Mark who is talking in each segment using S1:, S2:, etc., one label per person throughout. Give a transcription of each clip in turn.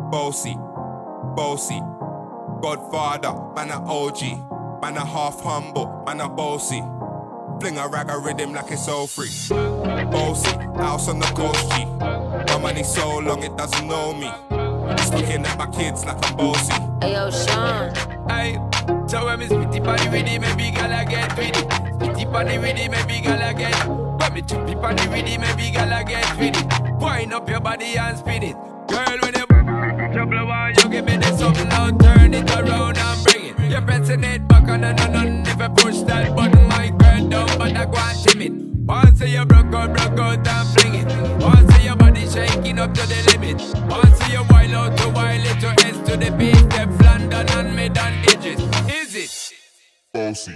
S1: Boasty, Boasty, Godfather, man a OG, man a half humble, man a bossy. Fling a rag a rhythm like it's all free. Boasty, house on the coast G. My money so long it doesn't know me. It's looking at my kids like I'm bossy.
S2: Ayo, Sean.
S3: Aye, so when me spitty party with it, maybe gala get with it. Spitty party with it, maybe gala get. When me chippy party with it, maybe gala get with it. Wind up your body and spin it. Girl, when you trouble one, you give me this something now, turn it around and bring it. You're pressing it back on and on. If I push that button, my girl down, but I go and timid. Once you broke out and fling it. Once your body shaking up to the limit. Once you wild out to wild it to S to the beat. Stefflon and mid and Idris. Is it?
S1: Boasty.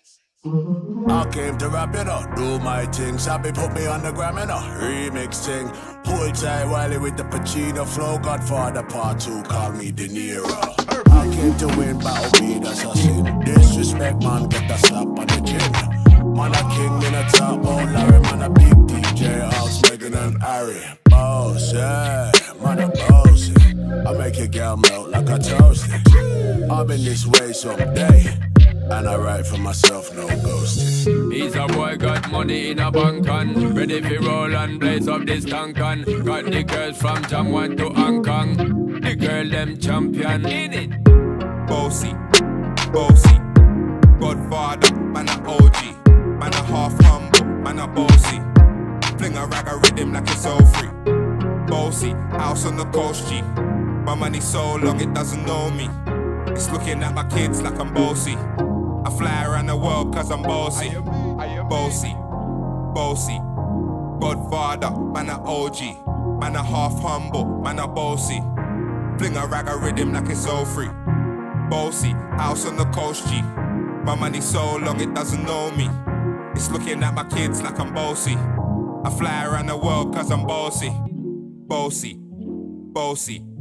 S4: I came to rap it up, do my thing. Sabi put me on the gram in a remix thing. Hold tight Wiley with the Pacino flow. Godfather part 2, call me De Niro. I came to win, battle be the assassin. Disrespect man, get a slap on the chin. Man a king in a top, oh Larry, man a big DJ, House, Megan and Harry. Boss, yeah, man a bossy. I make your girl melt like a toasty. I've been this way someday, and I write for myself, no ghosting.
S3: He's a boy, got money in a bank on. Ready for roll and blaze up this tank on. Got the girls from Jamwan to Hong Kong. The girl them champion in it.
S1: Boasty, Boasty, Godfather, man a OG. Man a half humble, man a bossy. Fling a rag a rhythm like it's all free. Boasty, house on the coast G. My money so long it doesn't know me. It's looking at my kids like I'm bossy. I fly around the world cause I'm bossy. Boasty, Boasty, Godfather, man a OG. Man a half humble, man a bossy. Fling a rag a rhythm like it's all free. Boasty, house on the coast G. My money so long it doesn't know me. It's looking at my kids like I'm bossy. I fly around the world cause I'm bossy. Boasty, Boasty.